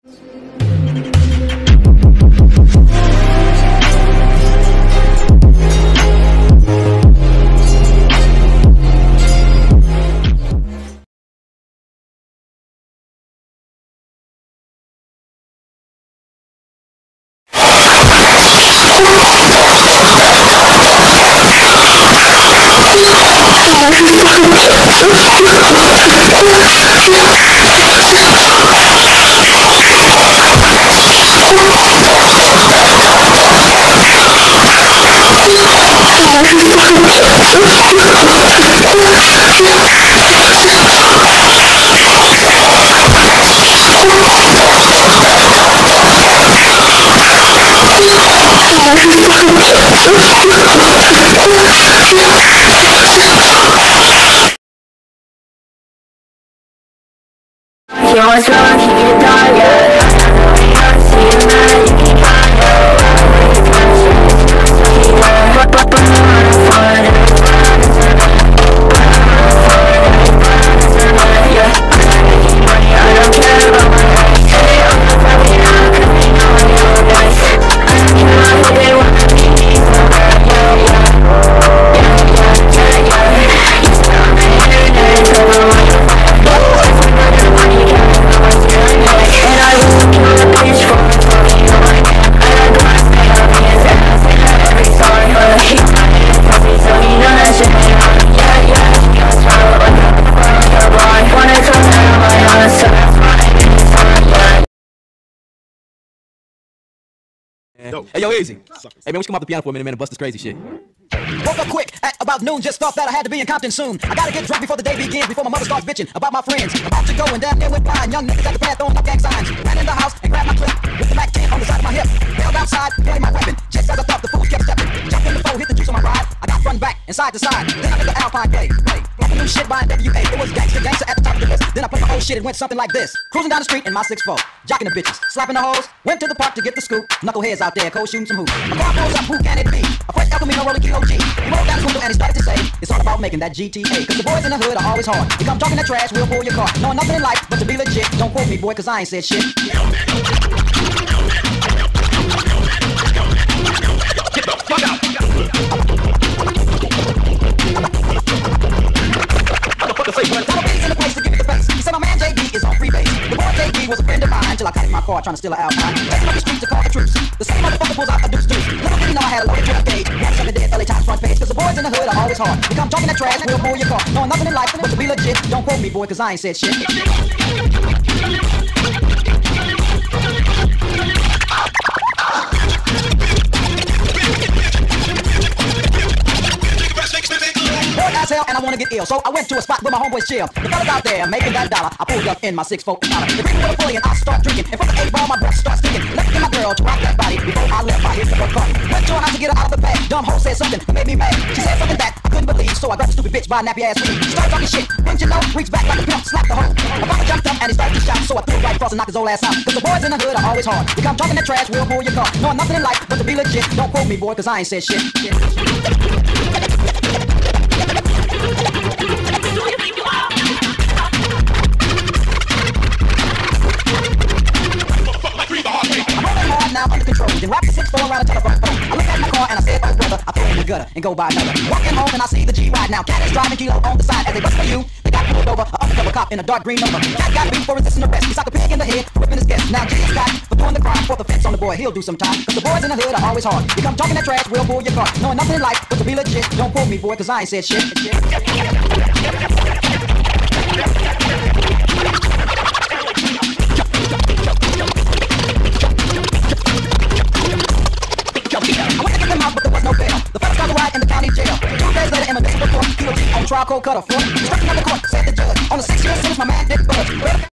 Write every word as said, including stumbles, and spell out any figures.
You always gonna keep you down, yeah. I don't see you mad, you keep trying, yeah. But, but, but, I'm fine. Yeah, I keep money, I don't care about my life. Hey, I'm not probably not, cause we know you're nice. I don't care who they want to be, me, so yeah, yeah. Yeah, yeah, yeah, yeah. You still on the internet, so I want to fight. And I will kill the bitch for talking on my name. I like the one stay on me and say I say that every song. But he told me so he know that shit ain't on me. Yeah, yeah, she got swallowed like a fucking double. I wanna come down my house, so that's why I did this song, yeah. Hey, yo, Easy. Hey, man, we should come off the piano for a minute, man, and bust this crazy shit. Woke up quick at about noon, just thought that I had to be in Compton soon. I gotta get drunk before the day begins, before my mother starts bitching about my friends. About to go and down there with mine. Young niggas at the pad throwing up gang signs. Ran in the house and grabbed my clip with the Mac ten on the side of my hip. Bailed outside, carried my weapon. Just as I thought, the fool kept stepping. Jumped in the foe, hit the juice on my ride. I got run back and side to side. Then I did the Alpine play. Play. New shit by W A. It was gangster, gangster at the top of the list. Then I put my old shit and went something like this. Cruising down the street in my six four, jocking the bitches, slapping the hoes. Went to the park to get the scoop. Knuckleheads out there, cold shooting some hoops. A car pulls up, who can it be? A fresh El Camino rolling Kilo G. He rolled down his window and he started to say, it's all about making that G T A. Cause the boys in the hood are always hard. You come talking that trash, we'll pull your car. Knowing nothing in life but to be legit. Don't quote me, boy, cause I ain't said shit. Get the fuck out! In the place to give it the face. He said my man J D is on free base. The boy J D was a friend of mine till I got in my car trying to steal an Alpine. Taking up the streets to call the troops. The same motherfucker pulls out a deuce deuce. Little did he know I had a loaded twelve gauge. One seven dead L A Times front page. Cause the boys in the hood are always hard. You come talking that trash, we'll pull your car. Knowing nothing in life but to be legit. Don't quote me, boy, cause I ain't said shit. As hell, and I wanna get ill, so I went to a spot where my homeboys chill. The fellas out there making that dollar. I pulled up in my six four dollar. They bring me with a fully and I start drinking. In front of eight ball, my breath starts stinking. Left to my girl to rock that body before I left. I hit the party. Went to her house to get her out of the bag. Dumb hoe said something that made me mad. She said something that I couldn't believe, so I grabbed the stupid bitch by a nappy ass weed. She started talking shit. Wouldn't you know? Reached back like a pimp, slapped the hoe. My father jumped up and he started to shout, so I threw it right across and knocked his old ass out. Cause the boys in the hood are always hard. You come talking that trash, we'll pull your car. Knowing nothing in life but to be legit. Don't quote me, boy, cause I ain't said shit. Now under control, then wrap the six four around a telephone phone. I look at my car and I said, oh brother, I throw in the gutter and go buy another. Walking home and I see the G ride now. Cat is driving Kilo on the side as they bust for you. They got pulled over, a undercover cop in a dark green number. Cat got beat for resisting arrest. He socked a pig in the head, ripping his guest. Now G is got for doing the crime, for the fence on the boy, he'll do some time. Cause the boys in the hood are always hard. You come talking that trash, we'll pull your car. Knowing nothing in life but to be legit. Don't quote me, boy, cause I ain't said shit. Trial cold cutter, foot. Struck another court, said the judge. On the six year sentence, my man did budge.